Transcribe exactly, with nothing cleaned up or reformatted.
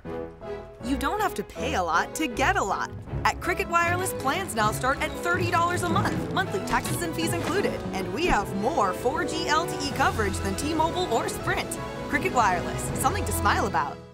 You don't have to pay a lot to get a lot. At Cricket Wireless, plans now start at thirty dollars a month, monthly taxes and fees included. And we have more four G L T E coverage than T-Mobile or Sprint. Cricket Wireless, something to smile about.